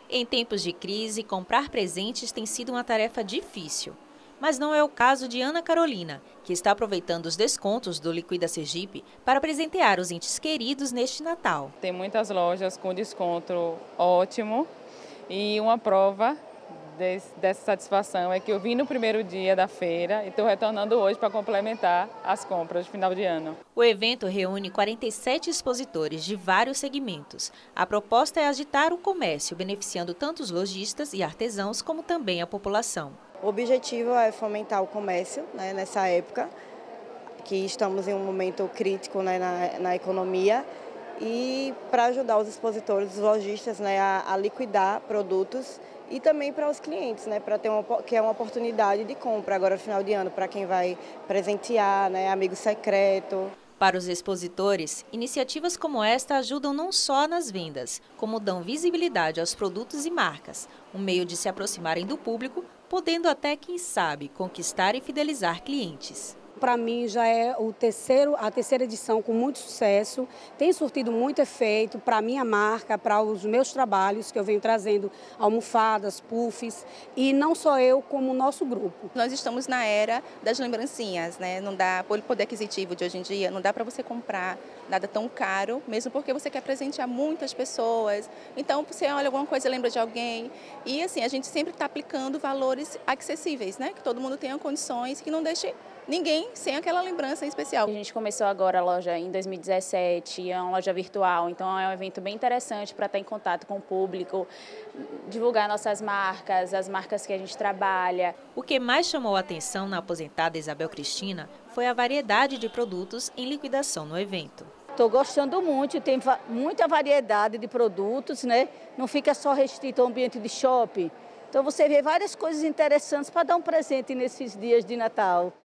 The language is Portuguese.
Em tempos de crise, comprar presentes tem sido uma tarefa difícil. Mas não é o caso de Ana Carolina, que está aproveitando os descontos do Liquida Sergipe para presentear os entes queridos neste Natal. Tem muitas lojas com desconto ótimo e uma prova dessa satisfação é que eu vim no primeiro dia da feira e estou retornando hoje para complementar as compras de final de ano. O evento reúne 47 expositores de vários segmentos. A proposta é agitar o comércio, beneficiando tanto os lojistas e artesãos como também a população. O objetivo é fomentar o comércio, né, nessa época, que estamos em um momento crítico, né, na economia, e para ajudar os expositores, os lojistas, né, a liquidar produtos e também para os clientes, né, para ter que é uma oportunidade de compra agora no final de ano, para quem vai presentear, né, amigo secreto. Para os expositores, iniciativas como esta ajudam não só nas vendas, como dão visibilidade aos produtos e marcas, um meio de se aproximarem do público, podendo até, quem sabe, conquistar e fidelizar clientes. Para mim já é a terceira edição com muito sucesso, tem surtido muito efeito para a minha marca, para os meus trabalhos que eu venho trazendo almofadas, puffs e não só eu como o nosso grupo. Nós estamos na era das lembrancinhas, né? Não dá, pelo poder aquisitivo de hoje em dia, não dá para você comprar nada tão caro, mesmo porque você quer presentear muitas pessoas. Então você olha alguma coisa, lembra de alguém e assim, a gente sempre está aplicando valores acessíveis, né? Que todo mundo tenha condições, que não deixe ninguém sem aquela lembrança em especial. A gente começou agora a loja em 2017, é uma loja virtual, então é um evento bem interessante para estar em contato com o público, divulgar nossas marcas, as marcas que a gente trabalha. O que mais chamou a atenção na aposentada Isabel Cristina foi a variedade de produtos em liquidação no evento. Estou gostando muito, tem muita variedade de produtos, né? Não fica só restrito ao ambiente de shopping. Então você vê várias coisas interessantes para dar um presente nesses dias de Natal.